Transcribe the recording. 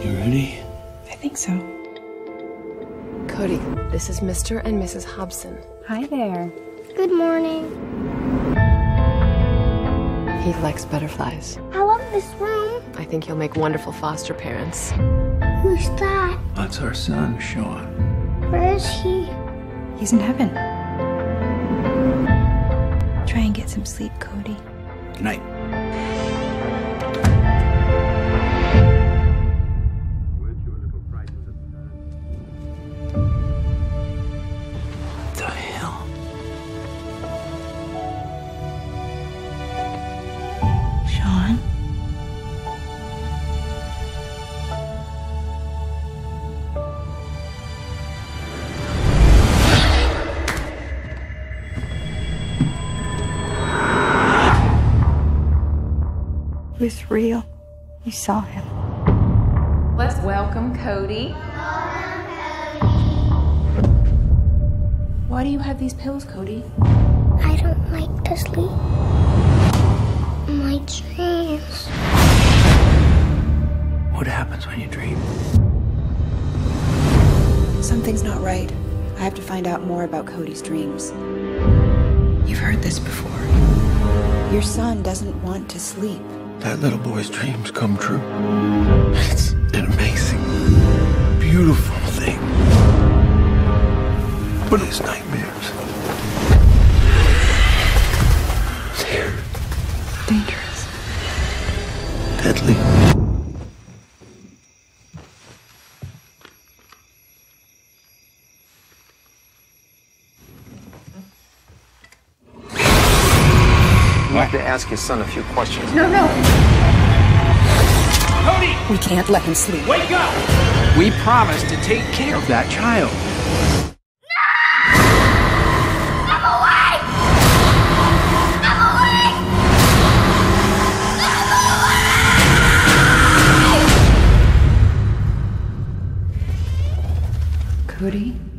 You ready? I think so. Cody, this is Mr. and Mrs. Hobson. Hi there. Good morning. He likes butterflies. I love this room. I think you'll make wonderful foster parents. Who's that? That's our son, Sean. Where is he? He's in heaven. Try and get some sleep, Cody. Good night. What the hell? Sean? It was real. You saw him. Let's welcome Cody. Why do you have these pills, Cody? I don't like to sleep. My dreams. What happens when you dream? Something's not right. I have to find out more about Cody's dreams. You've heard this before. Your son doesn't want to sleep. That little boy's dreams come true. It's an amazing, beautiful thing. But his nightmares, they're Dangerous. deadly. You have to ask his son a few questions. We can't let him sleep. Wake up! We promised to take care of that child. Cody?